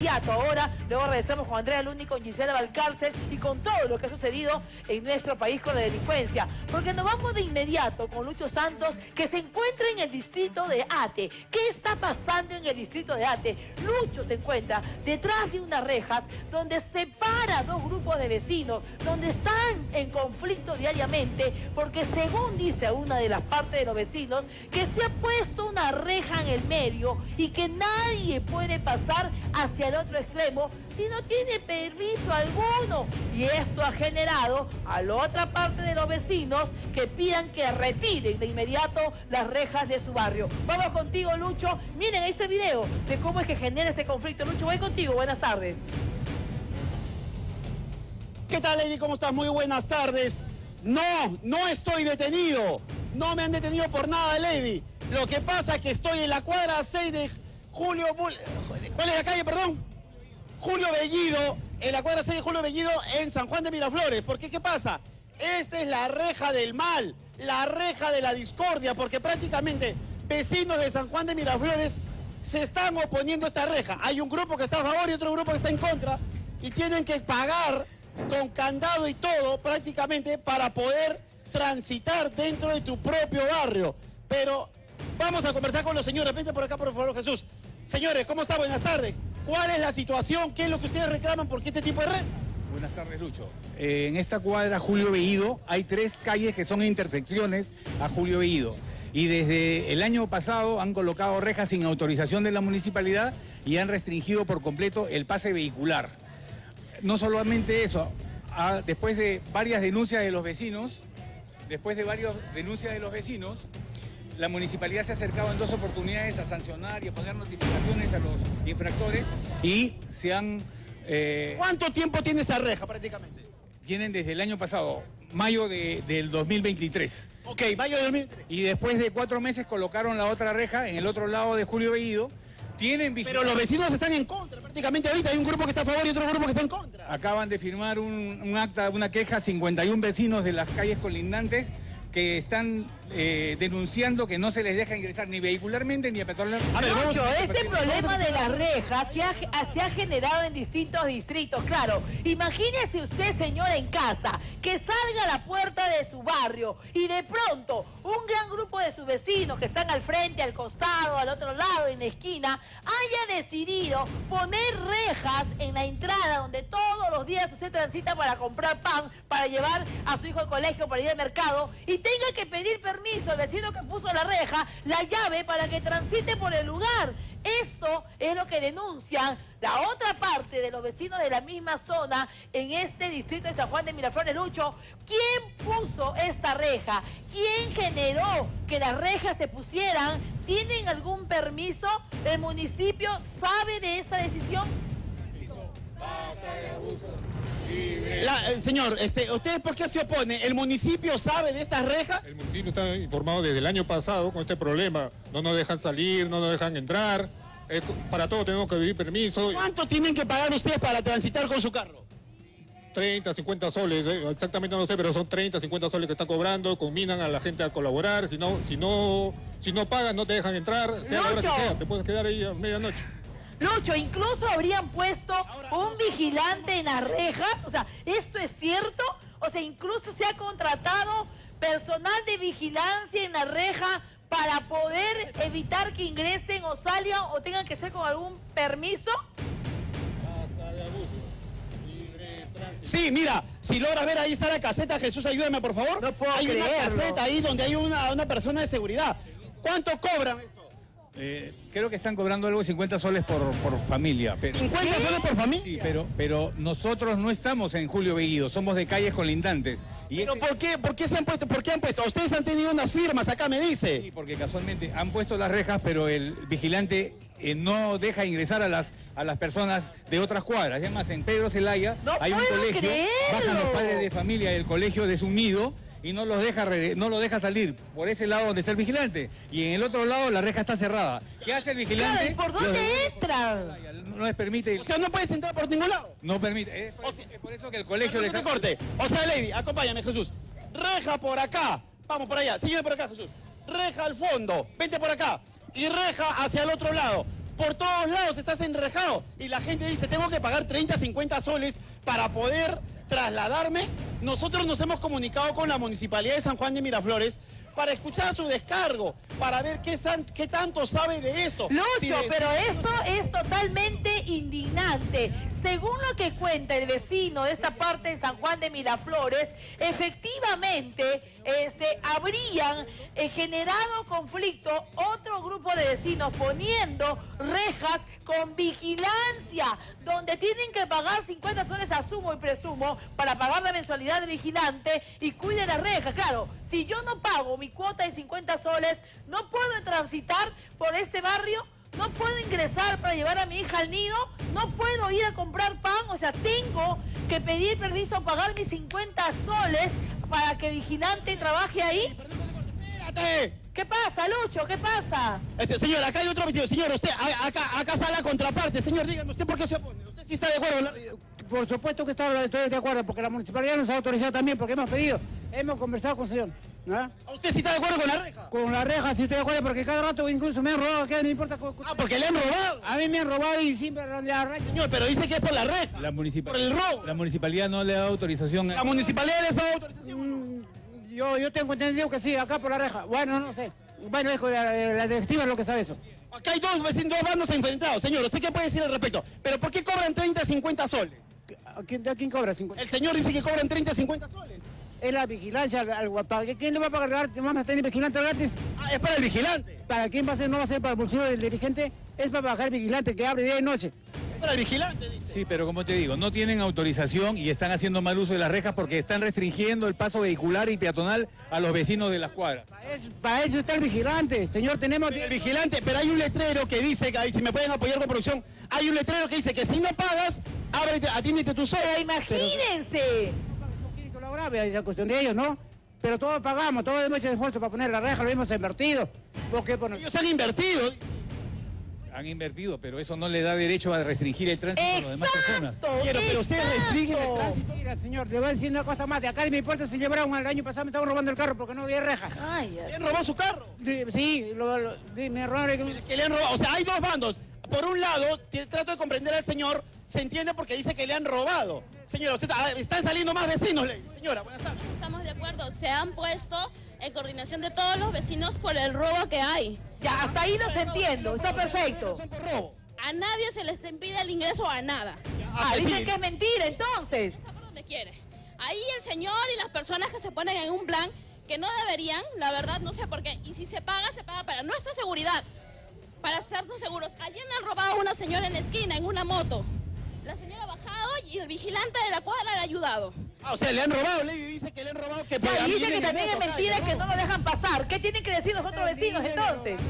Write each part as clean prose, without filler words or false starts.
inmediato. Ahora, luego regresamos con Andrea Luni, con Gisela Valcárcel y con todo lo que ha sucedido en nuestro país con la delincuencia. Porque nos vamos de inmediato con Lucho Santos, que se encuentra en el distrito de Ate. ¿Qué está pasando en el distrito de Ate? Lucho se encuentra detrás de unas rejas donde separa dos grupos de vecinos, donde están en conflicto diariamente, porque según dice una de las partes de los vecinos, que se ha puesto una reja en el medio y que nadie puede pasar hacia el otro extremo si no tiene permiso alguno. Y esto ha generado a la otra parte de los vecinos que pidan que retiren de inmediato las rejas de su barrio. Vamos contigo, Lucho. Miren este video de cómo es que genera este conflicto. Lucho, voy contigo. Buenas tardes. ¿Qué tal, Lady? ¿Cómo estás? Muy buenas tardes. No estoy detenido. No me han detenido por nada, Lady. Lo que pasa es que estoy en la cuadra 6 de Julio... ¿Cuál es la calle, perdón? Julio Bellido, en la cuadra 6 de Julio Bellido, en San Juan de Miraflores. ¿Por qué? ¿Qué pasa? Esta es la reja del mal, la reja de la discordia, porque prácticamente vecinos de San Juan de Miraflores se están oponiendo a esta reja. Hay un grupo que está a favor y otro grupo que está en contra, y tienen que pagar con candado y todo prácticamente para poder transitar dentro de tu propio barrio. Pero vamos a conversar con los señores. Vente por acá, por favor, Jesús. Señores, ¿cómo está? Buenas tardes. ¿Cuál es la situación? ¿Qué es lo que ustedes reclaman? ¿Por qué este tipo de reja? Buenas tardes, Lucho. En esta cuadra Julio Bellido hay 3 calles que son intersecciones a Julio Bellido. Y desde el año pasado han colocado rejas sin autorización de la municipalidad y han restringido por completo el pase vehicular. No solamente eso, después de varias denuncias de los vecinos, la municipalidad se ha acercado en 2 oportunidades a sancionar y a poner notificaciones a los infractores y se han... ¿Cuánto tiempo tiene esta reja prácticamente? Tienen desde el año pasado, mayo del 2023. Ok, mayo del 2023. Y después de 4 meses colocaron la otra reja en el otro lado de Julio Bellido. Pero los vecinos están en contra prácticamente ahorita. Hay un grupo que está a favor y otro grupo que está en contra. Acaban de firmar un acta, una queja, 51 vecinos de las calles colindantes que están denunciando que no se les deja ingresar ni vehicularmente ni a petróleo. Lucho, este problema de las rejas se ha generado en distintos distritos. Claro, imagínese usted, señora, en casa, que salga a la puerta de su barrio y de pronto un gran grupo de sus vecinos que están al frente, al costado, al otro lado, en la esquina, haya decidido poner rejas en la entrada donde todos los días usted transita para comprar pan, para llevar a su hijo al colegio, para ir al mercado, y tenga que pedir permiso al vecino que puso la reja, la llave para que transite por el lugar. Esto es lo que denuncian la otra parte de los vecinos de la misma zona en este distrito de San Juan de Miraflores. Lucho, ¿quién puso esta reja? ¿Quién generó que las rejas se pusieran? ¿Tienen algún permiso? ¿El municipio sabe de esta decisión? Señor, ¿usted por qué se opone? ¿El municipio sabe de estas rejas? El municipio está informado desde el año pasado con este problema. No nos dejan salir, no nos dejan entrar. Para todo tenemos que pedir permiso. ¿Cuánto tienen que pagar ustedes para transitar con su carro? 30, 50 soles, exactamente no sé, pero son 30, 50 soles que están cobrando, combinan a la gente a colaborar. Si no pagan, no te dejan entrar, sea la hora que sea, te puedes quedar ahí a medianoche. Lucho, incluso habrían puesto un vigilante en las rejas. O sea, ¿esto es cierto? O sea, incluso se ha contratado personal de vigilancia en la reja para poder evitar que ingresen o salgan o tengan que ser con algún permiso. Sí, mira, si logras ver, ahí está la caseta. Jesús, ayúdame, por favor. No puedo Hay creerlo. una caseta ahí donde hay una persona de seguridad. ¿Cuánto cobran eso? Creo que están cobrando algo 50 soles por familia. Pero, ¿50 soles por familia? Sí, pero nosotros no estamos en Julio Bellido, somos de calles colindantes. ¿Pero por qué se han puesto? ¿Por qué han puesto? Ustedes han tenido unas firmas acá, me dice. Sí, porque casualmente han puesto las rejas, pero el vigilante no deja ingresar a las personas de otras cuadras. Además, en Pedro Zelaya hay un colegio, bajan los padres de familia del colegio de su nido y no los deja salir por ese lado donde está el vigilante. Y en el otro lado la reja está cerrada. ¿Qué hace el vigilante? Claro, ¿por dónde entran? No les permite. O sea, no puedes entrar por ningún lado. No permite. Es por eso que el colegio les hace corte. O sea, Lady, acompáñame, Jesús. Reja por acá. Vamos por allá. Sígueme por acá, Jesús. Reja al fondo. Vente por acá. Y reja hacia el otro lado. Por todos lados estás enrejado. Y la gente dice, tengo que pagar 30, 50 soles para poder trasladarme. Nosotros nos hemos comunicado con la Municipalidad de San Juan de Miraflores para escuchar su descargo, para ver qué tanto sabe de esto. Lucho, pero esto es totalmente indignante. Según lo que cuenta el vecino de esta parte de San Juan de Miraflores, efectivamente habrían generado conflicto otro grupo de vecinos poniendo rejas con vigilancia, donde tienen que pagar 50 soles, asumo y presumo, para pagar la mensualidad de vigilante y cuide las rejas. Claro, si yo no pago mi cuota de 50 soles, no puedo transitar por este barrio, no puedo ingresar para llevar a mi hija al nido, no puedo ir a comprar pan, o sea, tengo que pedir permiso, pagar mis 50 soles para que vigilante trabaje ahí. ¡Espérate! ¿Qué pasa, Lucho? ¿Qué pasa? Señor, acá hay otro vecino. Señor, usted, acá está la contraparte. Señor, dígame, ¿usted por qué se opone? ¿Usted sí está de acuerdo? Por supuesto que estoy de acuerdo, porque la municipalidad nos ha autorizado también, porque hemos pedido, hemos conversado con el señor. ¿No? ¿Usted sí está de acuerdo con la reja? Con la reja sí estoy de acuerdo, porque cada rato incluso me han robado, que no importa. Porque le han robado. A mí me han robado y siempre la reja. Señor, pero dice que es por la reja. Por el robo. La municipalidad no le da autorización. La municipalidad les da autorización. Yo tengo entendido que sí, acá por la reja. Bueno, no sé. Bueno, hijo, la directiva es lo que sabe eso. Acá hay dos bandos enfrentados. Señor, ¿usted qué puede decir al respecto? ¿Pero por qué cobran 30, 50 soles? ¿A quién cobra 50? El señor dice que cobran 30, 50 soles. Es la vigilancia al guapá. ¿Quién le va a pagar gratis? ¿Vamos a tener vigilante gratis? Ah, es para el vigilante. ¿Para quién va a ser? ¿No va a ser para el bolsillo del dirigente? Es para bajar el vigilante que abre día y noche. Es para el vigilante, dice. Sí, pero como te digo, no tienen autorización y están haciendo mal uso de las rejas porque están restringiendo el paso vehicular y peatonal a los vecinos de las cuadras. Para eso está el vigilante, señor, tenemos... El vigilante, pero hay un letrero que dice, que ahí, si me pueden apoyar con producción, hay un letrero que dice que si no pagas, atiéndete tú solo. Pero imagínense. No quieren colaborar, es la cuestión de ellos, ¿no? Pero todos pagamos, todos hemos hecho esfuerzo para poner la reja, lo hemos invertido. Ellos han invertido. Han invertido, pero eso no le da derecho a restringir el tránsito a las demás personas. Pero ustedes restringen el tránsito. Mira, señor, le voy a decir una cosa más. De acá de mi puerta se llevaron el año pasado, me estaban robando el carro porque no había reja. ¿Le han robado su carro? Sí, me robaron. Que le han robado. O sea, hay dos bandos. Por un lado, trato de comprender al señor, se entiende porque dice que le han robado. Señora, están saliendo más vecinos, señora, buenas tardes. Estamos de acuerdo, se han puesto en coordinación de todos los vecinos por el robo que hay. Ya, hasta ahí los entiendo, está perfecto. A nadie se les impide el ingreso a nada. Dicen que es mentira, entonces. Por donde quiere. Ahí el señor y las personas que se ponen en un plan que no deberían, la verdad, no sé por qué. Y si se paga para nuestra seguridad, para estarnos seguros. Ayer me han robado a una señora en la esquina, en una moto. La señora ha bajado y el vigilante de la cuadra le ha ayudado. O sea, le han robado, Lady dice que le han robado. Que dice que también es mentira, que no lo dejan pasar. ¿Qué tienen que decir los otros vecinos entonces?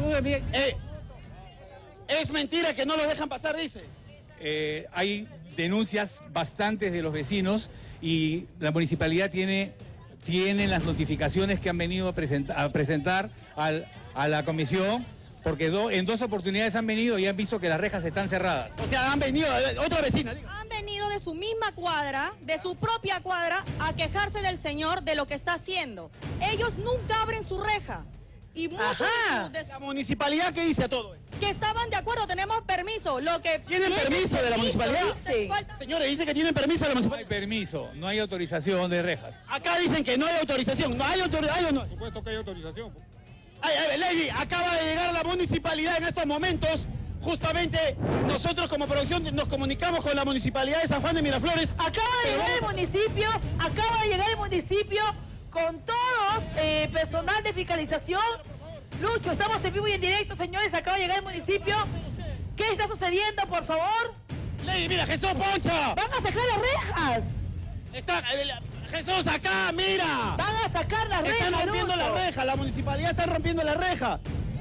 Es mentira que no lo dejan pasar, dice. Hay denuncias bastantes de los vecinos y la municipalidad tiene las notificaciones que han venido a presentar a la comisión. Porque en dos oportunidades han venido y han visto que las rejas están cerradas. O sea, han venido, otra vecina. Han venido de su misma cuadra, de su propia cuadra, a quejarse del señor de lo que está haciendo. Ellos nunca abren su reja. Y muchos ¿La municipalidad qué dice a todo esto? que estaban de acuerdo, tenemos permiso. ¿Tienen permiso de la municipalidad? Sí. Señores, dice que tienen permiso de la No hay municipalidad. permiso, no hay autorización de rejas. Acá dicen que no hay autorización. ¿No hay autorización o no? Por supuesto que hay autorización. Lady, acaba de llegar la municipalidad en estos momentos. Justamente nosotros como producción nos comunicamos con la municipalidad de San Juan de Miraflores. Acaba de llegar el municipio con todos personal de fiscalización. Lucho, estamos en vivo y en directo, señores, acaba de llegar el municipio. ¿Qué está sucediendo, por favor? Lady, mira, Jesús Poncha. ¡Van a sacar las rejas! Jesús, acá, mira. ¡Van a sacar las rejas! Están rompiendo la reja, la municipalidad está rompiendo la reja.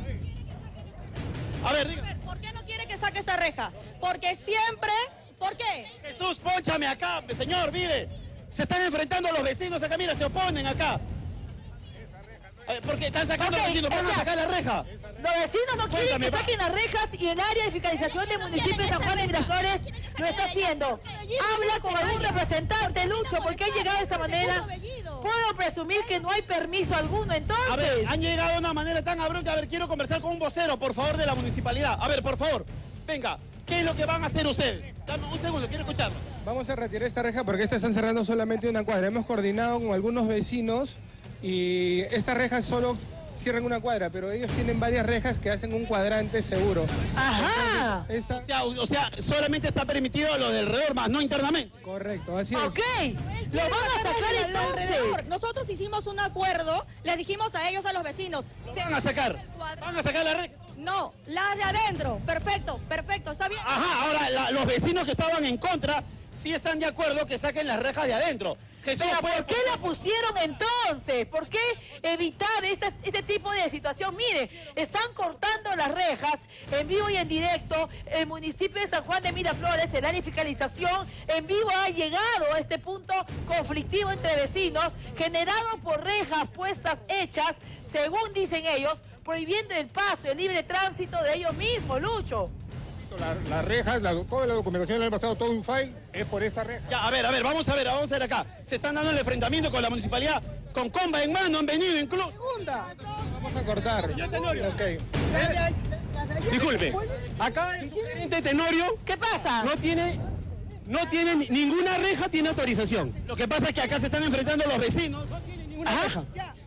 A ver, diga. ¿Por qué no quiere que saque esta reja? Porque siempre... ¿Por qué? Jesús, pónchame acá, señor, mire. Se están enfrentando los vecinos acá, mira, se oponen acá. Porque están sacando los vecinos, van a sacar la reja. Los vecinos no quieren que saquen las rejas y el área de fiscalización del municipio de San Juan de Miraflores lo está haciendo. Habla con algún representante, Lucho, porque han llegado de esta manera. Puedo presumir que no hay permiso alguno, entonces. A ver, han llegado de una manera tan abrupta. A ver, quiero conversar con un vocero, por favor, de la municipalidad. A ver, por favor, venga, ¿qué es lo que van a hacer ustedes? Dame un segundo, quiero escucharlo. Vamos a retirar esta reja porque esta están cerrando solamente una cuadra. Hemos coordinado con algunos vecinos y esta reja solo cierran una cuadra, pero ellos tienen varias rejas que hacen un cuadrante seguro. Ajá. Esta... O sea, solamente está permitido lo del alrededor, más no internamente. Correcto, así es. Ok, lo van a sacar entonces. Nosotros hicimos un acuerdo, les dijimos a ellos, a los vecinos. Van a sacar la reja. No, las de adentro. Perfecto, está bien. Ajá, ahora los vecinos que estaban en contra sí están de acuerdo que saquen las rejas de adentro. Jesús, Pero ¿por qué la pusieron entonces? ¿Por qué evitar este tipo de situación? Mire, están cortando las rejas en vivo y en directo. El municipio de San Juan de Miraflores, el área de fiscalización, en vivo ha llegado a este punto conflictivo entre vecinos, generado por rejas puestas hechas, según dicen ellos, prohibiendo el paso, el libre tránsito de ellos mismos, Lucho. Las rejas, toda la documentación del pasado, todo un file, es por esta reja. Ya, a ver, vamos a ver acá. Se están dando el enfrentamiento con la municipalidad, con comba en mano, han venido incluso. Vamos a cortar. Ya, Tenorio. Ok. Disculpe, acá el gerente Tenorio ¿Qué pasa? no tiene ninguna reja, tiene autorización. Lo que pasa es que acá se están enfrentando los vecinos. No tiene ninguna reja.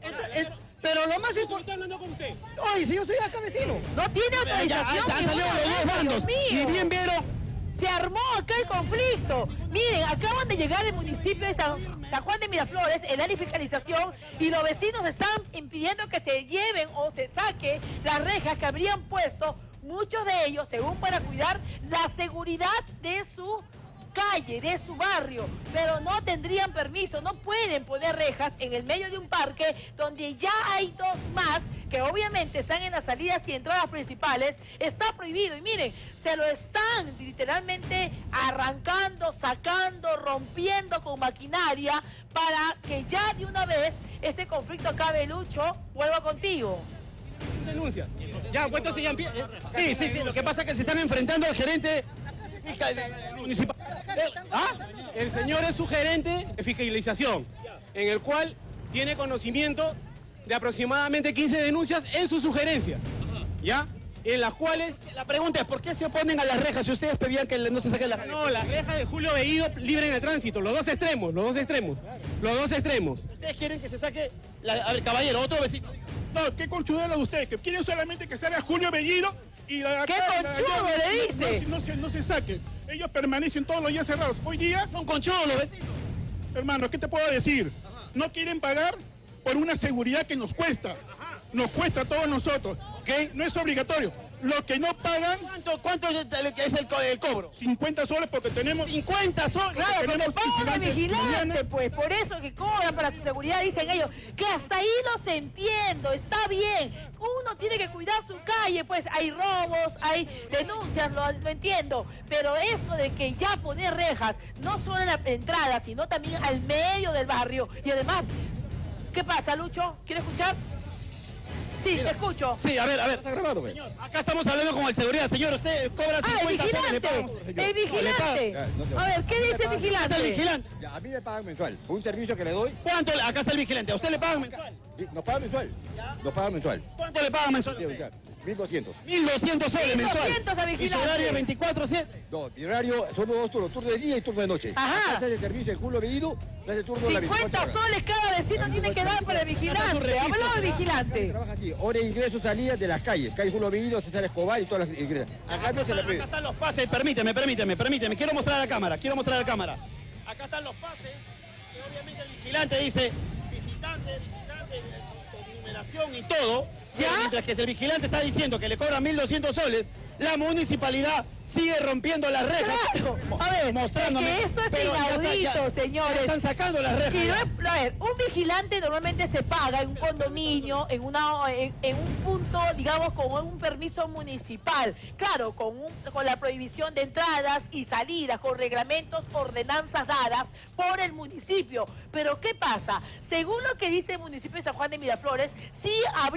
Pero lo más importante... Está hablando con usted. Oye, si yo soy acá vecino. No tiene autorización. Han salido los dos bandos. Y bien vieron. Se armó acá el conflicto. Miren, acaban de llegar el municipio de San Juan de Miraflores, el área de fiscalización, y los vecinos están impidiendo que se lleven o se saque las rejas que habrían puesto, muchos de ellos, según para cuidar la seguridad de su calle, de su barrio, pero no tendrían permiso, no pueden poner rejas en el medio de un parque donde ya hay dos más que obviamente están en las salidas y entradas principales. Está prohibido y miren, se lo están literalmente arrancando, sacando, rompiendo con maquinaria para que ya de una vez este conflicto acabe. Lucho, vuelvo contigo. Denuncia. Ya, ¿cuánto se llama? Sí, lo que pasa es que se están enfrentando al gerente municipal. El señor es su gerente de fiscalización, en el cual tiene conocimiento de aproximadamente 15 denuncias en su sugerencia, ¿ya? En las cuales... La pregunta es, ¿por qué se oponen a las rejas si ustedes pedían que no se saquen las rejas? No, las rejas de Julio Veído libre en el tránsito, los dos extremos. ¿Ustedes quieren que se saque... A ver, caballero, otro vecino. No, qué conchudero de ustedes, que quieren solamente que salga Julio Bellido y la ¿Qué conchudo le dice? No se saque. Ellos permanecen todos los días cerrados. Hoy día son conchudos los vecinos. Hermano, ¿qué te puedo decir? No quieren pagar por una seguridad que nos cuesta. Nos cuesta a todos nosotros. ¿Ok? No es obligatorio. Los que no pagan... ¿Cuánto es el cobro? 50 soles porque tenemos... 50 soles. Claro, porque pagan vigilante, mañana. pues, por eso que cobran para su seguridad, dicen ellos, que hasta ahí los entiendo, está bien, uno tiene que cuidar su calle, pues hay robos, hay denuncias, lo entiendo, pero eso de que ya poner rejas, no solo en la entrada, sino también al medio del barrio, y además, ¿qué pasa, Lucho? ¿Quieres escuchar? Sí, te escucho. Sí, a ver. Está grabado, güey. Señor, acá estamos hablando con el seguridad. Señor, usted cobra 50 soles, le pagamos. El vigilante. A ver, ¿qué dice el vigilante? ¿Está el vigilante? Ya, a mí me pagan mensual. Por un servicio que le doy. ¿Cuánto? Acá está el vigilante. ¿A usted le pagan mensual? Sí, nos pagan mensual. Nos pagan mensual. ¿Cuánto le pagan mensual? 1.200. 1.200 soles mensual. 1.200 a vigilante. ¿Y su horario 24/7? No, mi horario son dos turnos, turno de día y turno de noche. Ajá. Acá se hace el servicio de Julio Bellido, se hace turno de la 50 soles cada vecino tiene que dar para el vigilante. Habló el vigilante. Trabaja así, hora de ingreso, salida de las calles. Calle Julio Bellido, César Escobar y todas las ingresas. Acá no se le pide. Acá están los pases, permíteme. Quiero mostrar a la cámara. Acá están los pases. Que obviamente el vigilante dice visitante, con numeración y todo. ¿Ya? Mientras que el vigilante está diciendo que le cobran 1.200 soles, la municipalidad sigue rompiendo las rejas. Claro. A ver, mostrándome. que esto es pero inaudito, señores. Ya están sacando las rejas. Si no, a ver, un vigilante normalmente se paga en un condominio, en un punto, digamos, con un permiso municipal. Claro, con la prohibición de entradas y salidas, con reglamentos, ordenanzas dadas por el municipio. Pero ¿qué pasa? Según lo que dice el municipio de San Juan de Miraflores, sí habrían hablado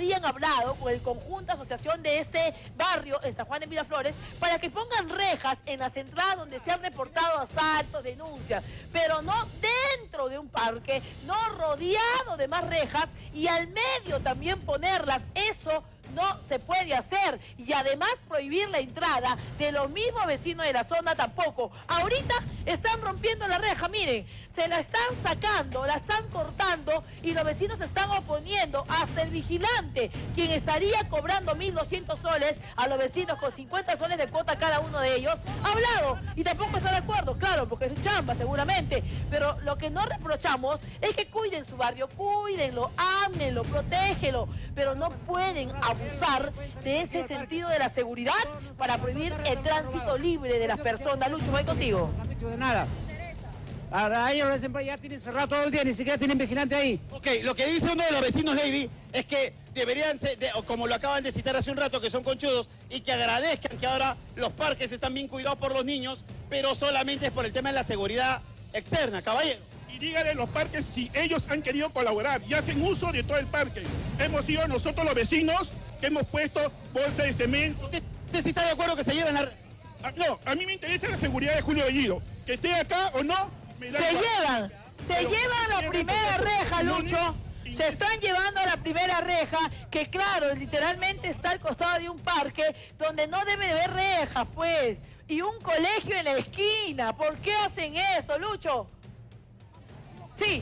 hablado con el conjunto asociación de este barrio en San Juan de Miraflores para que pongan rejas en las entradas donde se han reportado asaltos, denuncias, pero no dentro de un parque, no rodeado de más rejas y al medio también ponerlas. Eso no se puede hacer y además prohibir la entrada de los mismos vecinos de la zona tampoco. Ahorita están rompiendo la reja, miren, se la están sacando, la están cortando y los vecinos se están oponiendo, hasta el vigilante, quien estaría cobrando 1.200 soles a los vecinos con 50 soles de cuota cada uno de ellos, ha hablado y tampoco está de acuerdo, claro, porque es su chamba seguramente, pero lo que no reprochamos es que cuiden su barrio, cuídenlo, ámenlo, protégenlo, pero no pueden abusar de ese sentido de la seguridad para prohibir el tránsito libre de las personas. Lucho, voy contigo. No han hecho de nada. Ahora ellos ya tienen cerrado todo el día, ni siquiera tienen vigilante ahí. Ok, lo que dice uno de los vecinos, Lady, es que deberían ser, como lo acaban de citar hace un rato, que son conchudos, y que agradezcan que ahora los parques están bien cuidados por los niños, pero solamente es por el tema de la seguridad externa, caballero. Y díganle a los parques si ellos han querido colaborar y hacen uso de todo el parque. Hemos sido nosotros los vecinos que hemos puesto bolsas de cemento. ¿Usted sí está de acuerdo que se lleven la... No, a mí me interesa la seguridad de Julio Bellido. Que esté acá o no, me da igual. Se llevan la primera reja, Lucho. Se están llevando a la primera reja, que claro, literalmente está al costado de un parque donde no debe de haber rejas, pues. Y un colegio en la esquina. ¿Por qué hacen eso, Lucho? Sí.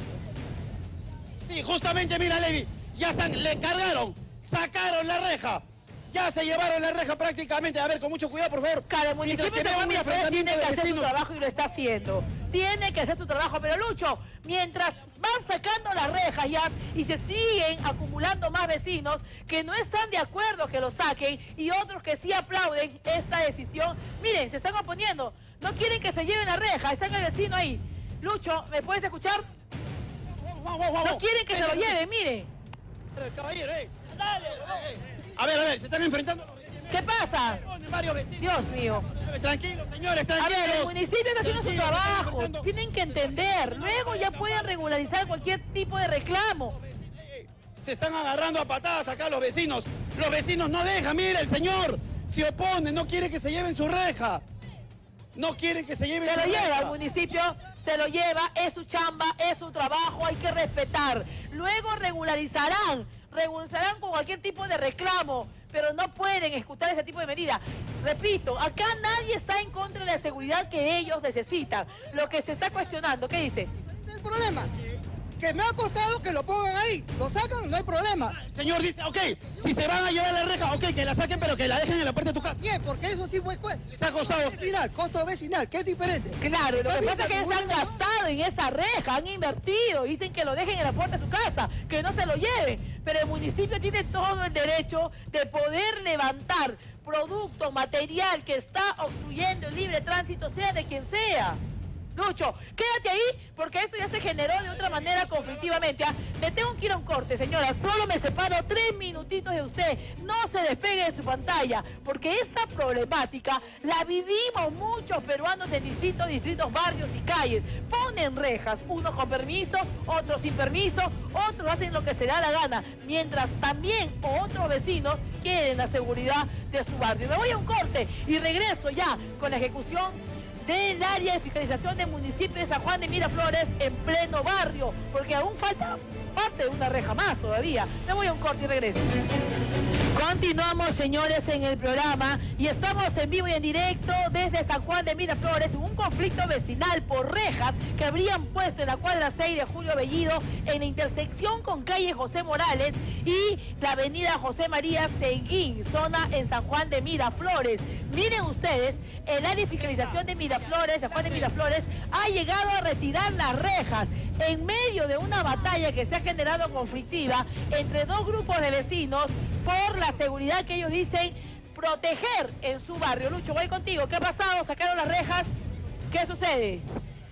Sí, justamente, mira, Lady, ya están, le cargaron, sacaron la reja. Ya se llevaron la reja prácticamente. A ver, con mucho cuidado, por favor. Cada municipio tiene que hacer su trabajo y lo está haciendo. Tiene que hacer su trabajo. Pero, Lucho, mientras van sacando las rejas ya y se siguen acumulando más vecinos que no están de acuerdo que lo saquen y otros que sí aplauden esta decisión, miren, se están oponiendo. No quieren que se lleven la reja. Está el vecino ahí. Lucho, ¿me puedes escuchar? No quieren que se lo lleven, miren. Caballero, dale, A ver, se están enfrentando. ¿Qué pasa? Dios mío. Tranquilos, señores, tranquilos. A ver, el municipio está haciendo su trabajo. Tienen que entender. Luego ya pueden regularizar cualquier tipo de reclamo. Se están agarrando a patadas acá los vecinos. Los vecinos no dejan, mira, el señor se opone, no quiere que se lleven su reja. No quieren que se lleven su reja. Se lo lleva el municipio, se lo lleva, es su chamba, es su trabajo, hay que respetar. Luego regularizarán con cualquier tipo de reclamo, pero no pueden escuchar ese tipo de medidas. Repito, acá nadie está en contra de la seguridad que ellos necesitan. Lo que se está cuestionando, ¿qué dice? Ese es el problema. Que me ha costado que lo pongan ahí. Lo sacan, no hay problema. El señor dice, ok, si se van a llevar la reja, ok, que la saquen, pero que la dejen en la puerta de tu casa. Bien, porque eso sí fue... Les ha costado. Costo vecinal, que es diferente. Claro, lo que pasa es que ellos han gastado en esa reja, han invertido, dicen que lo dejen en la puerta de su casa, que no se lo lleven. Pero el municipio tiene todo el derecho de poder levantar producto, material que está obstruyendo el libre tránsito, sea de quien sea. Lucho, quédate ahí porque esto ya se generó de otra manera conflictivamente. Me tengo que ir a un corte, señora. Solo me separo 3 minutitos de usted. No se despegue de su pantalla porque esta problemática la vivimos muchos peruanos en distintos distritos, barrios y calles. Ponen rejas, unos con permiso, otros sin permiso, otros hacen lo que se da la gana, mientras también otros vecinos quieren la seguridad de su barrio. Me voy a un corte y regreso ya con la ejecución del área de fiscalización del municipio de San Juan de Miraflores en pleno barrio, porque aún falta parte de una reja más todavía. Me voy a un corte y regreso. Continuamos, señores, en el programa y estamos en vivo y en directo desde San Juan de Miraflores, un conflicto vecinal por rejas que habrían puesto en la cuadra 6 de Julio Bellido en la intersección con calle José Morales y la avenida José María Seguín, zona en San Juan de Miraflores. Miren ustedes, el área de fiscalización de Miraflores, San Juan de Miraflores, ha llegado a retirar las rejas en medio de una batalla que se ha generado conflictiva entre dos grupos de vecinos por la seguridad que ellos dicen proteger en su barrio. Lucho, voy contigo. ¿Qué ha pasado? ¿Sacaron las rejas? ¿Qué sucede?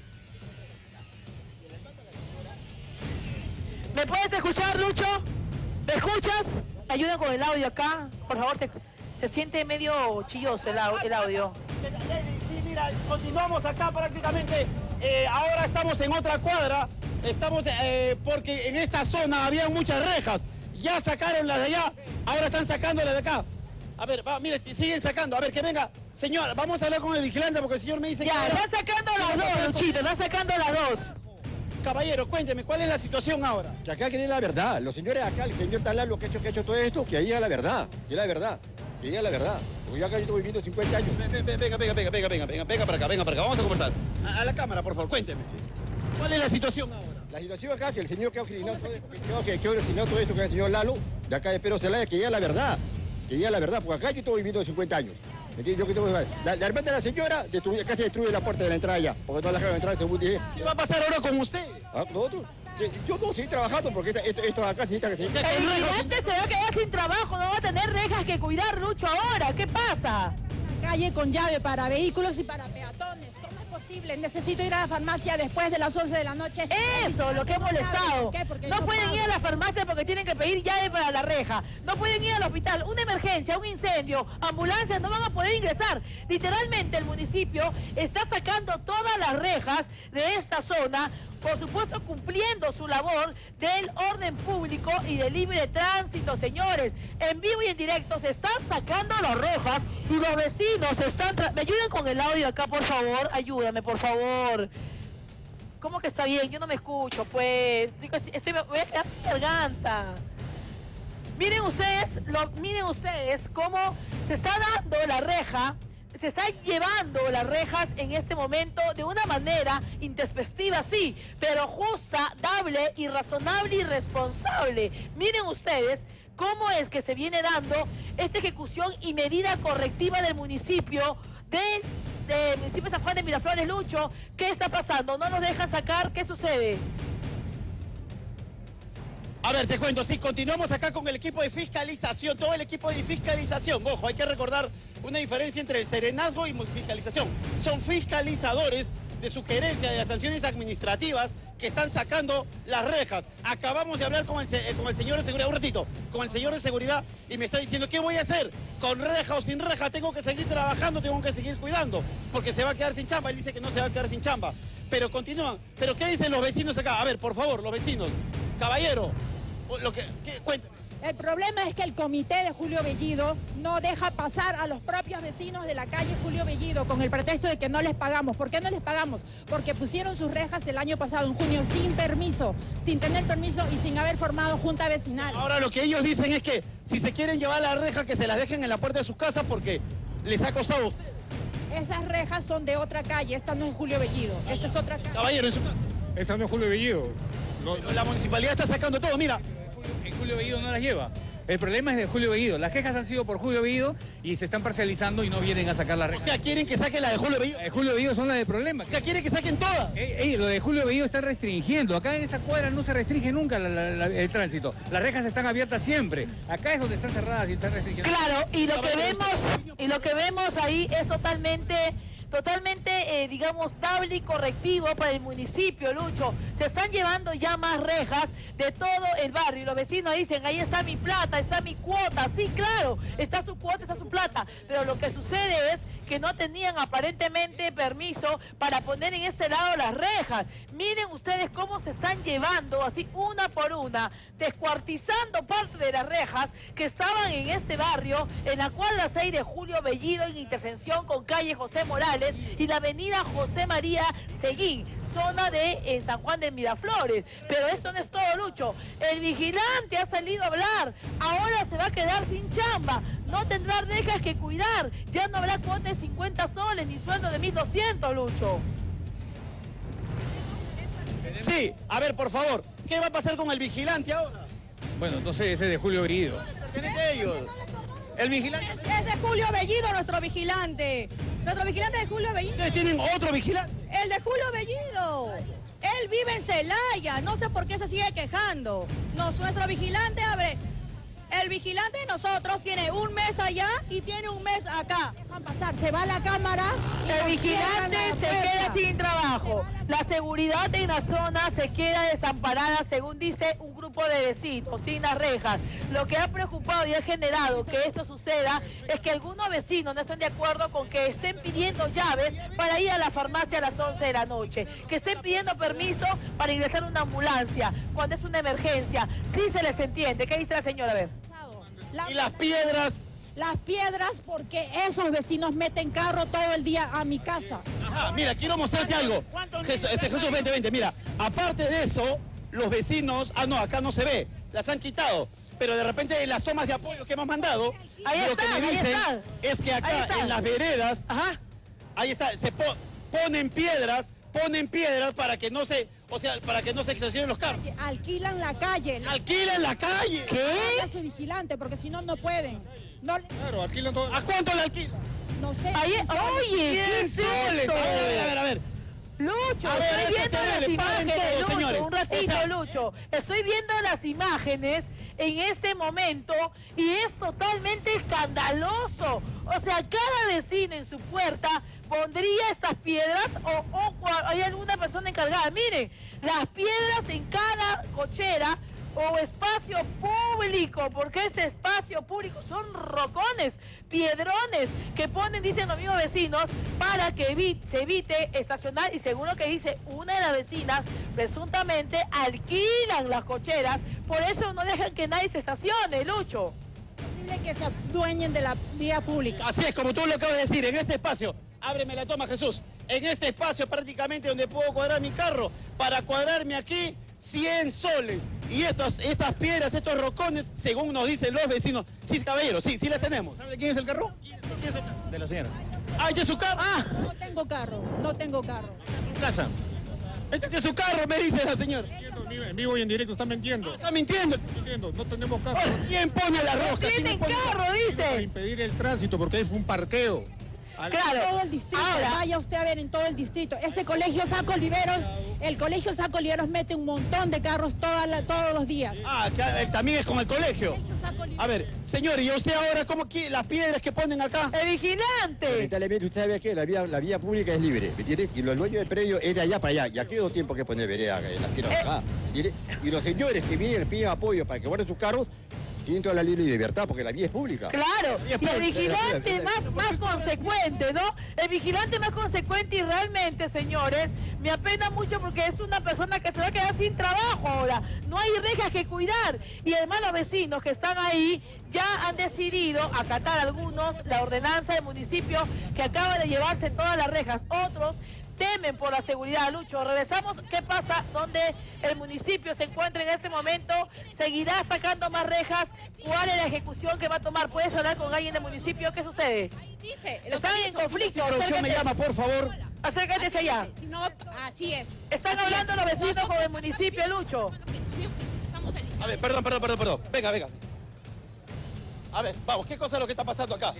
¿Me puedes escuchar, Lucho? ¿Me escuchas? Ayuda con el audio acá. Por favor, se siente medio chilloso el audio. Sí, mira, continuamos acá prácticamente. Ahora estamos en otra cuadra. Estamos porque en esta zona había muchas rejas. Ya sacaron las de allá, ahora están sacando las de acá. A ver, va, mire, siguen sacando. A ver, que venga. Señor, vamos a hablar con el vigilante porque el señor me dice que... Ya, está sacando las dos, Luchito, está sacando las dos. Caballero, cuénteme, ¿cuál es la situación ahora? Que acá quieren la verdad. Los señores acá, el señor Talal, lo que ha hecho todo esto, que ahí diga la verdad. Que diga la verdad. Que diga la verdad. Porque yo acá estoy viviendo 50 años. Venga para acá. Vamos a conversar. A la cámara, por favor, cuénteme. ¿Cuál es la situación ahora? La situación acá, que el señor que ha originado todo esto, que es el señor Lalo, de acá de Pedro Zelaya, que diga la verdad. Que diga la verdad, porque acá yo estoy viviendo 50 años. Yo que tengo la hermana de la señora casi destruye la puerta de la entrada allá, porque no la dejaron entrar según dije. ¿Qué va a pasar ahora con usted? Yo no seguir trabajando porque esto acá necesita que se... El vigilante se va a quedar sin trabajo, no va a tener rejas que cuidar, Lucho, ahora. ¿Qué pasa? Calle con llave para vehículos y para peatones. ¿Cómo es posible? Necesito ir a la farmacia después de las 11 de la noche. Eso, lo que he molestado. ¿Por qué? Porque no yo pueden pago. ir a la farmacia porque tienen que pedir llave para la reja. No pueden ir al hospital. Una emergencia, un incendio, ambulancias, no van a poder ingresar. Literalmente el municipio está sacando todas las rejas de esta zona, por supuesto cumpliendo su labor del orden público y del libre tránsito, señores. En vivo y en directo se están sacando las rejas y los vecinos están... ¿Me ayudan con el audio acá, por favor? Ayúdame, por favor. ¿Cómo que está bien? Yo no me escucho, pues. Me voy a quedar sin garganta. Miren ustedes cómo se está dando la reja. Se están llevando las rejas en este momento de una manera intempestiva, sí, pero justa, dable y razonable y responsable. Miren ustedes cómo es que se viene dando esta ejecución y medida correctiva del municipio del municipio de San Juan de Miraflores. Lucho, ¿qué está pasando? ¿No nos dejan sacar? ¿Qué sucede? A ver, te cuento, sí, continuamos acá con el equipo de fiscalización, todo el equipo de fiscalización. Ojo, hay que recordar una diferencia entre el serenazgo y fiscalización. Son fiscalizadores de sugerencia de las sanciones administrativas que están sacando las rejas. Acabamos de hablar con el señor de seguridad, un ratito, con el señor de seguridad y me está diciendo, ¿qué voy a hacer? ¿Con reja o sin reja? Tengo que seguir trabajando, tengo que seguir cuidando, porque se va a quedar sin chamba. Él dice que no se va a quedar sin chamba. Pero continúan. ¿Pero qué dicen los vecinos acá? A ver, por favor, los vecinos. Caballero, cuéntame. El problema es que el comité de Julio Bellido no deja pasar a los propios vecinos de la calle Julio Bellido con el pretexto de que no les pagamos. ¿Por qué no les pagamos? Porque pusieron sus rejas el año pasado, en junio, sin permiso, sin tener permiso y sin haber formado junta vecinal. Ahora lo que ellos dicen es que si se quieren llevar la reja, que se las dejen en la puerta de sus casas porque les ha costado a ustedes. Esas rejas son de otra calle, esta no es Julio Bellido, esta es otra calle. Caballero, en su casa. Esa no es Julio Bellido. No, la municipalidad está sacando todo, mira. En Julio Bellido no las lleva. El problema es de Julio Bellido. Las quejas han sido por Julio Bellido y se están parcializando y no vienen a sacar la reja. O sea, quieren que saquen la de Julio Bellido. La de Julio Bellido son las del problema. O sea, quieren que saquen todas. Lo de Julio Bellido está restringiendo. Acá en esta cuadra no se restringe nunca el tránsito. Las rejas están abiertas siempre. Acá es donde están cerradas y están restringiendo. Claro, y lo que vemos ahí es totalmente, digamos, dable y correctivo para el municipio, Lucho. Se están llevando ya más rejas de todo el barrio y los vecinos dicen, ahí está mi plata, está mi cuota. Sí, claro, está su cuota, está su plata, pero lo que sucede es que no tenían aparentemente permiso para poner en este lado las rejas. Miren ustedes cómo se están llevando así una por una, descuartizando parte de las rejas que estaban en este barrio, en la cuadra 6 de Julio Bellido, en intersección con calle José Morales y la avenida José María Seguín, zona de San Juan de Miraflores. Pero esto no es todo, Lucho. El vigilante ha salido a hablar. Ahora se va a quedar sin chamba. No tendrá rejas que cuidar. Ya no habrá cuota de 50 soles ni sueldo de 1.200, Lucho. Sí, a ver, por favor, ¿qué va a pasar con el vigilante ahora? Bueno, entonces ese es de Julio Bellido. ¿Pertenece a ellos? El vigilante. Es de Julio Bellido nuestro vigilante. Nuestro vigilante es de Julio Bellido. ¿Ustedes tienen otro vigilante? El de Julio Bellido. Él vive en Celaya. No sé por qué se sigue quejando. Nuestro vigilante abre. El vigilante de nosotros tiene un mes allá y tiene un mes acá. Dejan pasar, se va a la cámara. El vigilante se queda sin trabajo. trabajo. La seguridad en la zona se queda desamparada, según dice un grupo de vecinos, sin las rejas. Lo que ha preocupado y ha generado que esto suceda es que algunos vecinos no están de acuerdo con que estén pidiendo llaves para ir a la farmacia a las 11 de la noche, que estén pidiendo permiso para ingresar a una ambulancia cuando es una emergencia. Sí se les entiende. ¿Qué dice la señora? A ver. ¿Y las piedras? Las piedras porque esos vecinos meten carro todo el día a mi casa. Ajá, mira, quiero mostrarte algo. Jesús, vente. Mira, aparte de eso, los vecinos... Ah, no, acá no se ve. Las han quitado. Pero de repente en las tomas de apoyo que hemos mandado, lo que me dicen es que acá en las veredas, ahí está, se ponen piedras para que no se... O sea, para que no se estacionen los carros. Alquilan la calle. ¿Alquilan la calle? ¿Qué? Es su vigilante, porque si no, no pueden. No, claro, alquilan todo. ¿A cuánto le alquilan? No sé. Oye, 100 soles. A ver. Lucho, estoy viendo las imágenes, Lucho, un ratito, Lucho. Estoy viendo las imágenes en este momento y es totalmente escandaloso. O sea, cada vecino en su puerta pondría estas piedras o hay alguna persona encargada. Miren, las piedras en cada cochera o espacio público, porque ese espacio público son rocones, piedrones que ponen, dicen los mismos vecinos, para que se evite estacionar, y según lo que dice una de las vecinas, presuntamente alquilan las cocheras, por eso no dejan que nadie se estacione, Lucho. Es posible que se adueñen de la vía pública. Así es, como tú lo acabas de decir, en este espacio, ábreme la toma, Jesús, en este espacio prácticamente donde puedo cuadrar mi carro, para cuadrarme aquí, 100 soles. Y estas piedras, estos rocones, según nos dicen los vecinos, sí, caballero, sí las tenemos. ¿Sabe de quién es el carro? ¿Quién es el carro? De la señora. Ah, ¿de su carro? No tengo carro. ¿Su casa? Este es de su carro, me dice la señora. En vivo y en directo está mintiendo. Está mintiendo. No tenemos carro. ¿Quién pone la rosca? No tienen carro, dice. Para impedir el tránsito, porque es un parqueo. Claro. Todo el distrito, vaya usted a ver en todo el distrito. Ese colegio Saco Oliveros, el colegio Saco Oliveros mete un montón de carros todos los días. Ah, también es con el colegio. A ver, señor, ¿y usted ahora cómo las piedras que ponen acá? ¡El vigilante! Lamentablemente usted sabe que la vía pública es libre, ¿me entiende? Y los dueños del predio es de allá para allá. Y aquí no tienen por qué poner vereda en las piedras acá, ¿me entiende? Y los señores que vienen piden apoyo para que guarden sus carros, tienen toda la libre libertad, porque la vía es pública. Claro, y el vigilante más consecuente, ¿no? El vigilante más consecuente y realmente, señores, me apena mucho porque es una persona que se va a quedar sin trabajo ahora. No hay rejas que cuidar. Y además los vecinos que están ahí ya han decidido acatar algunos la ordenanza del municipio que acaba de llevarse todas las rejas. Otros temen por la seguridad, Lucho. Regresamos, ¿qué pasa? Donde el municipio se encuentra en este momento, seguirá sacando más rejas. ¿Cuál es la ejecución que va a tomar? ¿Puedes hablar con alguien del municipio? ¿Qué sucede? Dice, están en conflicto. Si producción me llama, por favor. Acércate allá. Si no, así es. Están hablando los vecinos con el municipio, Lucho. A ver, perdón. Venga. A ver, vamos, ¿qué cosa es lo que está pasando acá?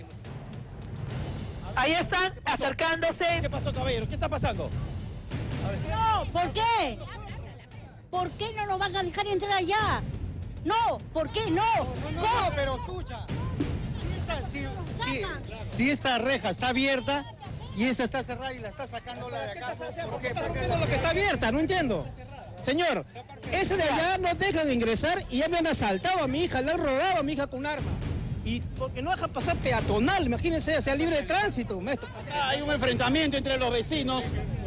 Ahí están acercándose. ¿Qué pasó, caballero? ¿Qué está pasando? A ver. No, ¿por qué? ¿Por qué no nos van a dejar entrar allá? No, ¿por qué no? No, pero escucha. Si esta reja está abierta y esa está cerrada y la está sacando la de acá, ¿por qué no lo que está abierta? No entiendo. Señor, ese de allá no dejan ingresar y ya me han asaltado a mi hija, le han robado a mi hija con un arma. Y porque no dejan pasar peatonal, imagínense, sea libre de tránsito, maestro. Hay un enfrentamiento entre los vecinos.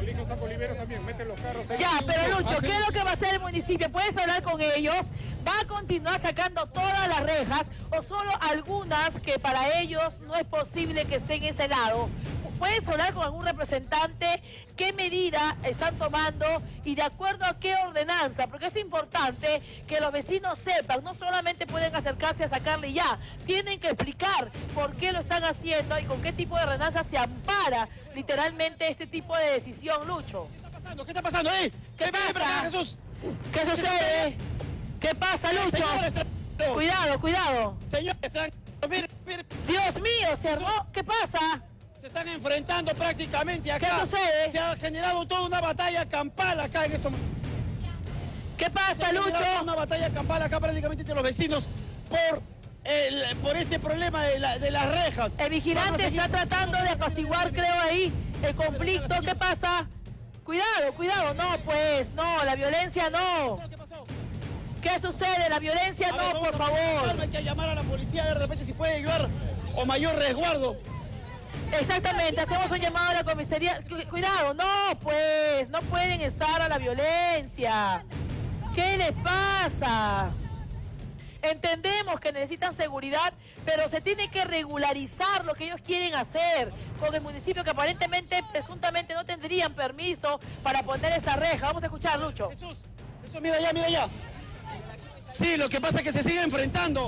Ya, pero Lucho, ¿qué es lo que va a hacer el municipio? ¿Puedes hablar con ellos? ¿Va a continuar sacando todas las rejas o solo algunas que para ellos no es posible que estén en ese lado? ¿Puedes hablar con algún representante? ¿Qué medida están tomando y de acuerdo a qué ordenanza? Porque es importante que los vecinos sepan, no solamente pueden acercarse a sacarle ya, tienen que explicar por qué lo están haciendo y con qué tipo de ordenanza se ampara literalmente este tipo de decisión, Lucho. ¿Qué está pasando? ¿Qué pasa? Jesús? ¿Qué sucede? ¿Qué pasa, Lucho? Cuidado. Señores, miren. Dios mío, se armó. ¿Qué pasa? Se están enfrentando prácticamente acá. ¿Qué sucede? Se ha generado toda una batalla campal acá en esto. ¿Qué pasa, Lucho? Una batalla campal acá prácticamente entre los vecinos por este problema de las rejas. El vigilante está tratando de apaciguar, creo, ahí el conflicto. ¿Qué pasa? Cuidado, no, pues, no, la violencia no. ¿Qué pasó? ¿Qué sucede? La violencia A ver, no, por favor. Hay que llamar a la policía de repente si puede ayudar o mayor resguardo. Exactamente, hacemos un llamado a la comisaría. Cuidado, no, pues, no pueden estar a la violencia. ¿Qué les pasa? Entendemos que necesitan seguridad, pero se tiene que regularizar lo que ellos quieren hacer con el municipio, que aparentemente, presuntamente no tendrían permiso para poner esa reja. Vamos a escuchar, Lucho. Jesús, mira allá. Sí, lo que pasa es que se sigue enfrentando.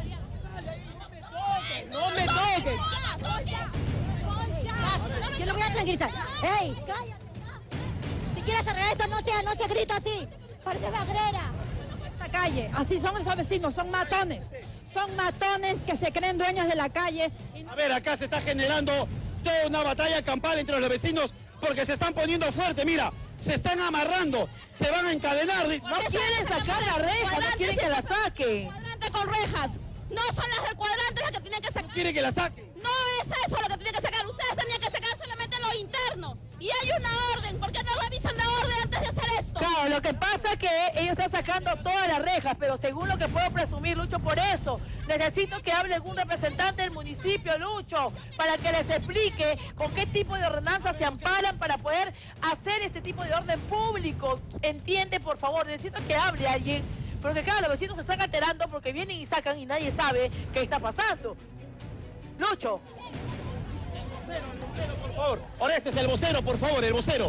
No me toques. Yo lo voy a tranquilizar. ¡Ey, cállate! Si quieres arreglar esto, no se grita así. Parece bagrera. Calle, así son esos vecinos, son matones que se creen dueños de la calle. A ver, acá se está generando toda una batalla campal entre los vecinos porque se están poniendo fuerte, mira, se están amarrando, se van a encadenar. No quieren sacar la reja, no quieren que la saquen. Cuadrante con rejas, no son las del cuadrante las que tienen que sacar. ¿Quiere que la saquen? No es eso lo que tienen que sacar, ustedes tenían que sacar solamente lo interno. Y hay una orden, ¿por qué no revisan la orden antes de hacer esto? Claro, lo que pasa es que ellos están sacando todas las rejas, pero según lo que puedo presumir, Lucho, por eso necesito que hable algún representante del municipio, Lucho, para que les explique con qué tipo de ordenanzas se amparan para poder hacer este tipo de orden público. Entiende, por favor, necesito que hable alguien, porque claro, los vecinos se están alterando porque vienen y sacan y nadie sabe qué está pasando. Lucho. Por favor, Orestes, el vocero, por favor, el vocero.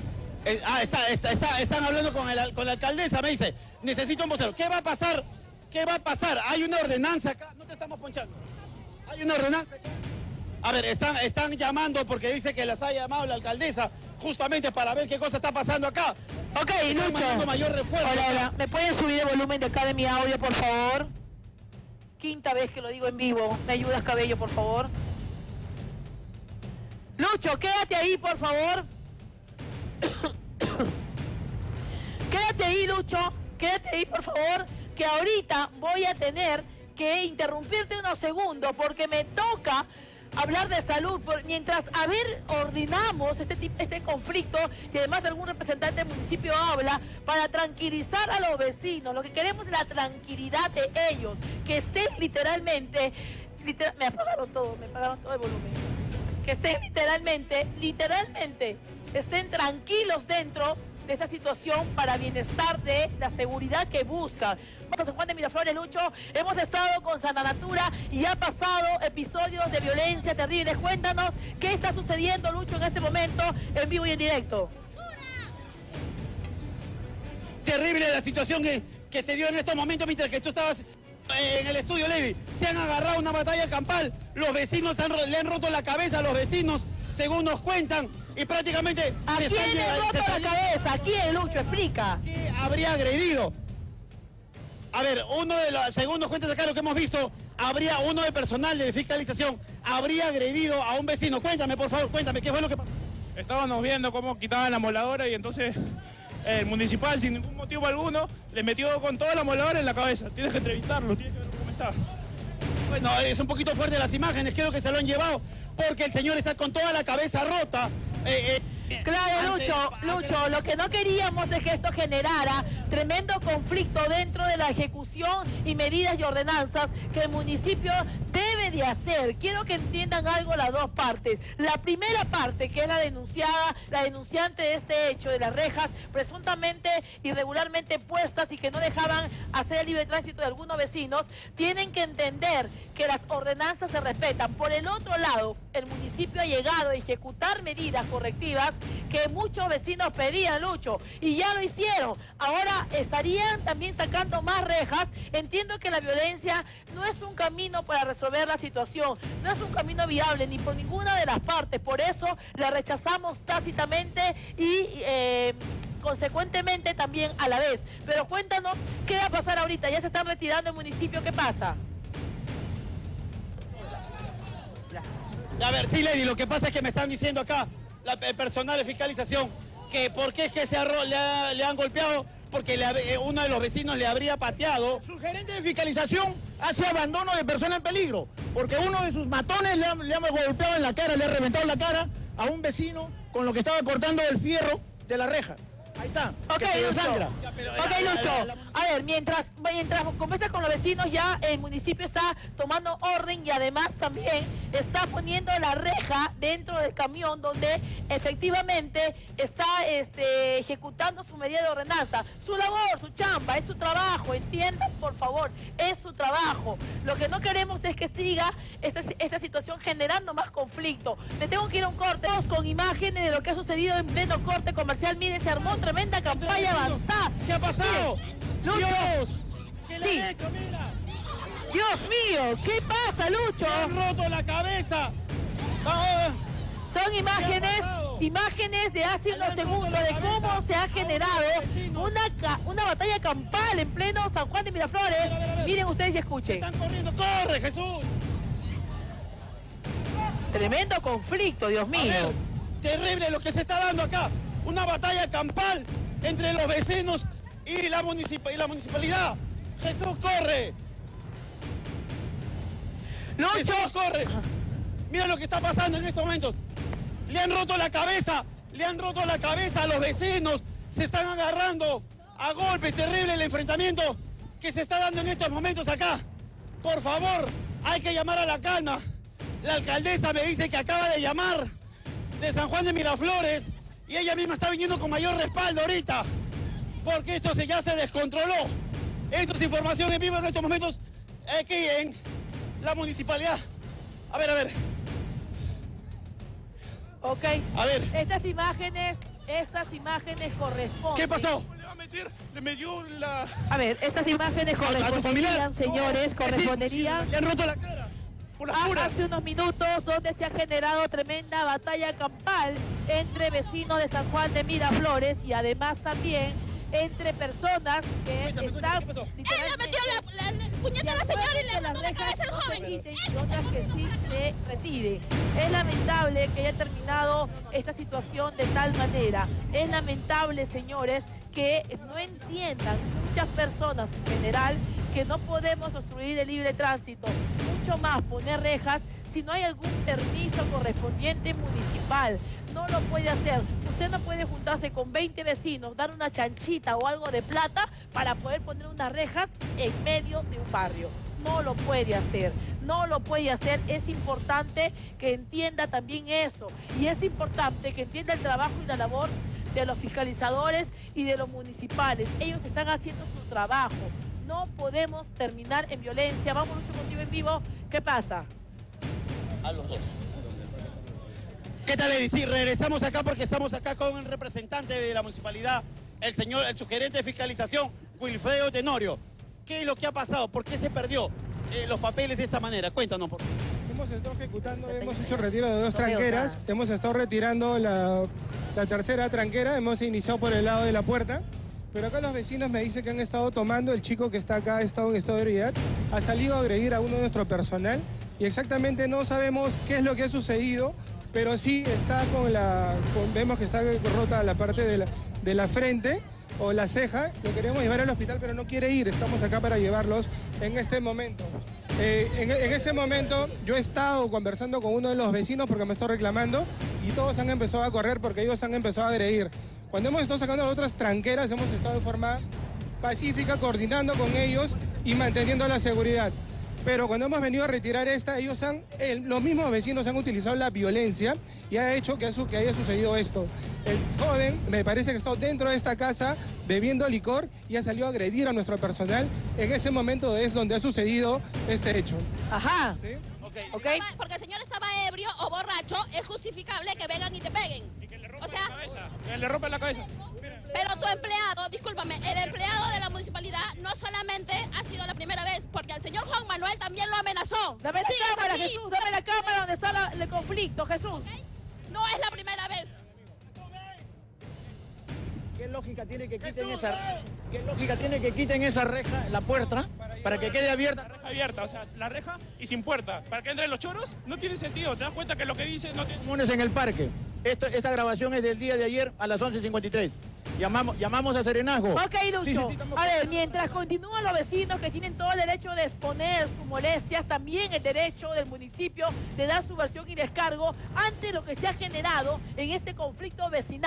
Están hablando con la alcaldesa, me dice, necesito un vocero. ¿Qué va a pasar? Hay una ordenanza acá, no te estamos ponchando. Hay una ordenanza acá. A ver, están llamando porque dice que las ha llamado la alcaldesa justamente para ver qué cosa está pasando acá. Ok, Lucho. Mayor refuerzo. Hola, ¿me pueden subir el volumen de acá de mi audio, por favor? Quinta vez que lo digo en vivo. ¿Me ayudas, Cabello, por favor? Lucho, quédate ahí, por favor. Quédate ahí, Lucho. Quédate ahí, por favor, que ahorita voy a tener que interrumpirte unos segundos porque me toca hablar de salud. Mientras, ordenamos este conflicto y además algún representante del municipio habla para tranquilizar a los vecinos. Lo que queremos es la tranquilidad de ellos, que estén literalmente me apagaron todo el volumen. Que estén literalmente, estén tranquilos dentro de esta situación para bienestar de la seguridad que buscan. Vamos a San Juan de Miraflores, Lucho. Hemos estado con Santa Natura y ha pasado episodios de violencia terribles. Cuéntanos qué está sucediendo, Lucho, en este momento, en vivo y en directo. Terrible la situación que se dio en estos momentos mientras que tú estabas en el estudio, Levi. Se han agarrado una batalla campal. Los vecinos le han roto la cabeza a los vecinos, según nos cuentan, y prácticamente... ¿A quién le han roto la cabeza? ¿A quién, Lucho? Explica. ¿Qué habría agredido? A ver, según nos cuentan acá lo que hemos visto, uno de personal de fiscalización habría agredido a un vecino. Cuéntame, por favor, ¿qué fue lo que pasó? Estábamos viendo cómo quitaban la moladora y entonces el municipal, sin ningún motivo alguno, le metió con toda la moladora en la cabeza. Tienes que entrevistarlo, tienes que ver cómo está. Bueno, es un poquito fuerte las imágenes, creo que se lo han llevado porque el señor está con toda la cabeza rota. Claro, Lucho, lo que no queríamos es que esto generara tremendo conflicto dentro de la ejecución y medidas y ordenanzas que el municipio debe de hacer. Quiero que entiendan algo las dos partes. La primera parte, que es la denunciante de este hecho, de las rejas presuntamente irregularmente puestas y que no dejaban hacer el libre tránsito de algunos vecinos, tienen que entender que las ordenanzas se respetan. Por el otro lado, el municipio ha llegado a ejecutar medidas correctivas que muchos vecinos pedían, Lucho, y ya lo hicieron. Ahora estarían también sacando más rejas. Entiendo que la violencia no es un camino para resolver la situación, no es un camino viable ni por ninguna de las partes, por eso la rechazamos tácitamente y consecuentemente también a la vez. Pero cuéntanos, ¿qué va a pasar ahorita? ¿Ya se están retirando el municipio? ¿Qué pasa? A ver, sí, Lady, lo que pasa es que me están diciendo acá el personal de fiscalización que por qué es que le han golpeado, porque uno de los vecinos le habría pateado. Su gerente de fiscalización hace abandono de persona en peligro, porque uno de sus matones le ha golpeado en la cara, le ha reventado la cara a un vecino con lo que estaba cortando el fierro de la reja. Ahí está. Ok, Lucho. Lucho. A ver, mientras conversas con los vecinos, ya el municipio está tomando orden y además también está poniendo la reja dentro del camión donde efectivamente está ejecutando su medida de ordenanza. Su labor, su chamba, es su trabajo, entiendan por favor, es su trabajo. Lo que no queremos es que siga esta situación generando más conflicto. Me tengo que ir a un corte con imágenes de lo que ha sucedido en pleno corte comercial. Miren, se armó tremenda campaña avanzada. ¿Qué ha pasado? Lucho. Dios, ¿qué le han hecho? Mira. Dios mío, ¿qué pasa, Lucho? Me han roto la cabeza. Son imágenes de hace unos segundos de cómo se ha generado una batalla campal en pleno San Juan de Miraflores. Miren ustedes y escuchen. Están corriendo, corre, Jesús. Tremendo conflicto, Dios mío. A ver, terrible lo que se está dando acá. Una batalla campal entre los vecinos y la municipalidad. Jesús, corre. Lucho. Jesús, corre. Mira lo que está pasando en estos momentos. Le han roto la cabeza a los vecinos. Se están agarrando a golpes. Terrible el enfrentamiento que se está dando en estos momentos acá. Por favor, hay que llamar a la calma. La alcaldesa me dice que acaba de llamar de San Juan de Miraflores y ella misma está viniendo con mayor respaldo ahorita, porque esto ya se descontroló. Esto es información en vivo en estos momentos aquí en la municipalidad. A ver. Ok. A ver. Estas imágenes corresponden. ¿Qué pasó? Le dio la... A ver, estas imágenes corresponderían, señores, corresponderían. Le han roto la cara. Hace unos minutos donde se ha generado tremenda batalla campal entre vecinos de San Juan de Miraflores y además también entre personas que están... Él le metió la puñeta a la señora y le mató la cabeza al joven. Y otras que sí se retire. Es lamentable que haya terminado esta situación de tal manera. Es lamentable, señores, que no entiendan muchas personas en general que no podemos obstruir el libre tránsito, mucho más poner rejas si no hay algún permiso correspondiente municipal. No lo puede hacer. Usted no puede juntarse con 20 vecinos, dar una chanchita o algo de plata para poder poner unas rejas en medio de un barrio. No lo puede hacer, no lo puede hacer. Es importante que entienda también eso y es importante que entienda el trabajo y la labor de los fiscalizadores y de los municipales. Ellos están haciendo su trabajo. No podemos terminar en violencia. Vamos a un motivo en vivo. ¿Qué pasa? A los dos. ¿Qué tal, Edith? Sí, regresamos acá porque estamos acá con el representante de la municipalidad, el subgerente de fiscalización, Wilfredo Tenorio. ¿Qué es lo que ha pasado? ¿Por qué se perdió los papeles de esta manera? Cuéntanos, por favor. Hemos estado ejecutando, hemos hecho retiro de 2 tranqueras, hemos estado retirando la tercera tranquera, hemos iniciado por el lado de la puerta, pero acá los vecinos me dicen que han estado tomando, el chico que está acá ha estado en estado de ebriedad, ha salido a agredir a uno de nuestro personal y exactamente no sabemos qué es lo que ha sucedido, pero sí está vemos que está rota la parte de la frente o la ceja, lo queremos llevar al hospital pero no quiere ir, estamos acá para llevarlos en este momento. En ese momento yo he estado conversando con uno de los vecinos porque me está reclamando y todos han empezado a correr porque ellos han empezado a agredir. Cuando hemos estado sacando las otras tranqueras hemos estado de forma pacífica, coordinando con ellos y manteniendo la seguridad. Pero cuando hemos venido a retirar esta, los mismos vecinos han utilizado la violencia y ha hecho que haya sucedido esto. El joven me parece que está dentro de esta casa bebiendo licor y ha salido a agredir a nuestro personal. En ese momento es donde ha sucedido este hecho. Ajá. ¿Sí? Okay. Porque el señor estaba ebrio o borracho, es justificable que vengan y te peguen. Y que le rompan la cabeza. Que le rompan la cabeza. Pero tu empleado, discúlpame, el empleado de la municipalidad no solamente ha sido la primera vez, porque al señor Juan Manuel también lo amenazó. Dame la cámara, Jesús, dame la cámara donde está el conflicto, Jesús. ¿Okay? No es la primera vez. ¿Qué lógica tiene que quiten esa reja, la puerta, para que quede abierta? La reja abierta, o sea, la reja y sin puerta. Para que entren los choros, no tiene sentido. ¿Te das cuenta que lo que dice no tiene Comunes en el parque. Esta grabación es del día de ayer a las 11:53. Llamamos a serenazgo. Ok, Lucho. Sí, a ver, mientras continúan los vecinos que tienen todo el derecho de exponer sus molestias, también el derecho del municipio de dar su versión y descargo ante lo que se ha generado en este conflicto vecinal,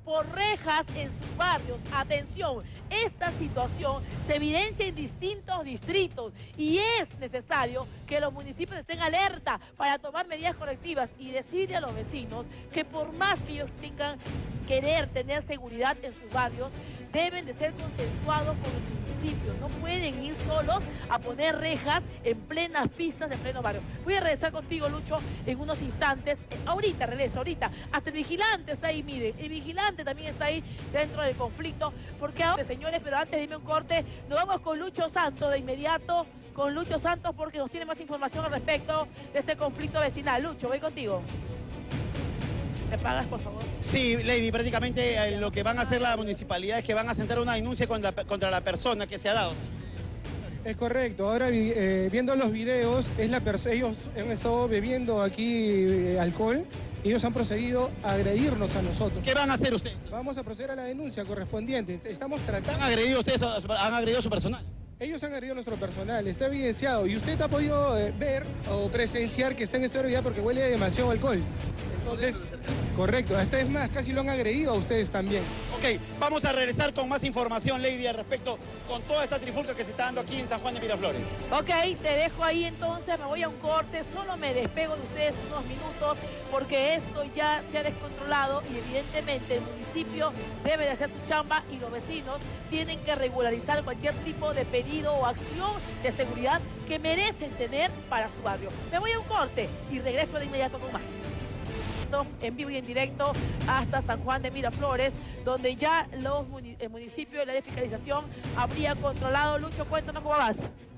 por rejas en sus barrios. Atención, esta situación se evidencia en distintos distritos y es necesario que los municipios estén alerta para tomar medidas correctivas y decirle a los vecinos que por más que ellos tengan querer tener seguridad en sus barrios, deben de ser consensuados con el municipio. No pueden ir solos a poner rejas en plenas pistas, en pleno barrio. Voy a regresar contigo, Lucho, en unos instantes. Ahorita regreso, ahorita. Hasta el vigilante está ahí, miren. El vigilante también está ahí dentro del conflicto. Porque ahora, señores, pero antes dime un corte, nos vamos con Lucho Santos de inmediato. Con Lucho Santos porque nos tiene más información al respecto de este conflicto vecinal. Lucho, voy contigo. ¿Me pagas, por favor? Sí, Lady, prácticamente lo que van a hacer la municipalidad es que van a sentar una denuncia contra la persona que se ha dado. Es correcto. Ahora, viendo los videos, ellos han estado bebiendo aquí alcohol y ellos han procedido a agredirnos a nosotros. ¿Qué van a hacer ustedes? Vamos a proceder a la denuncia correspondiente. Estamos tratando... ¿Han agredido ustedes, han agredido a su personal? Ellos han agredido a nuestro personal, está evidenciado. Y usted ha podido ver o presenciar que está en estado de ebriedad porque huele demasiado alcohol. Entonces, correcto, hasta es más, casi lo han agredido a ustedes también. Ok, vamos a regresar con más información, Lady, al respecto con toda esta trifulca que se está dando aquí en San Juan de Miraflores. Ok, te dejo ahí entonces, me voy a un corte, solo me despego de ustedes unos minutos porque esto ya se ha descontrolado y evidentemente el municipio debe de hacer su chamba y los vecinos tienen que regularizar cualquier tipo de pedido o acción de seguridad que merecen tener para su barrio. Me voy a un corte y regreso de inmediato con más. En vivo y en directo hasta San Juan de Miraflores, donde ya el municipio de la fiscalización habría controlado. Lucho, cuéntanos cómo vas.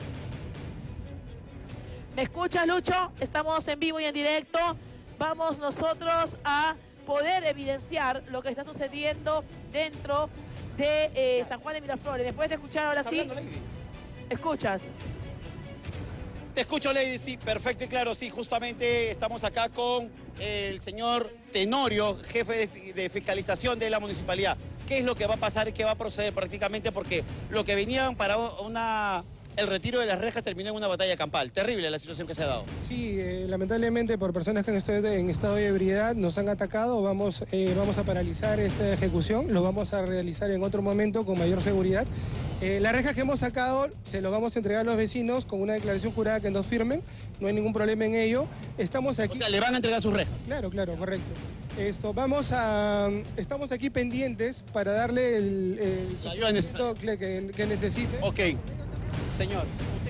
¿Me escuchas, Lucho? Estamos en vivo y en directo. Vamos nosotros a poder evidenciar lo que está sucediendo dentro de San Juan de Miraflores. Después de escuchar ahora sí. ¿Escuchas? Te escucho, Lady, sí, perfecto y claro, sí, justamente estamos acá con el señor Tenorio, jefe de fiscalización de la municipalidad. ¿Qué es lo que va a pasar y qué va a proceder prácticamente? Porque lo que venían para el retiro de las rejas terminó en una batalla campal. Terrible la situación que se ha dado. Sí, lamentablemente por personas que han estado en estado de ebriedad nos han atacado. Vamos a paralizar esta ejecución, lo vamos a realizar en otro momento con mayor seguridad. Las rejas que hemos sacado se lo vamos a entregar a los vecinos con una declaración jurada que nos firmen, no hay ningún problema en ello. Estamos aquí... O sea, le van a entregar sus rejas. Claro, correcto. Estamos aquí pendientes para darle la ayuda necesaria que necesite. Ok, señor.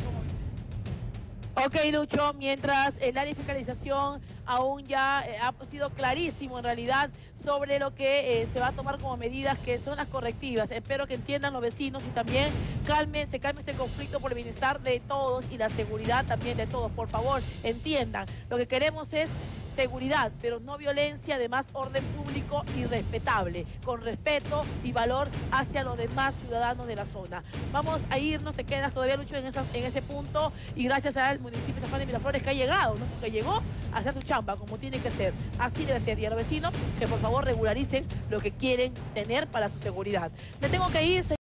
Ok, Lucho, mientras el área de fiscalización aún ya ha sido clarísimo en realidad sobre lo que se va a tomar como medidas que son las correctivas. Espero que entiendan los vecinos y también se calme este conflicto por el bienestar de todos y la seguridad también de todos. Por favor, entiendan, lo que queremos es seguridad, pero no violencia, además orden público y respetable, con respeto y valor hacia los demás ciudadanos de la zona. Vamos a irnos, te quedas todavía, Lucho, en ese punto, y gracias al municipio de San Juan de Miraflores que ha llegado, ¿no? Porque llegó a hacer su chamba como tiene que ser. Así debe ser. Y a los vecinos que por favor regularicen lo que quieren tener para su seguridad. Me tengo que ir.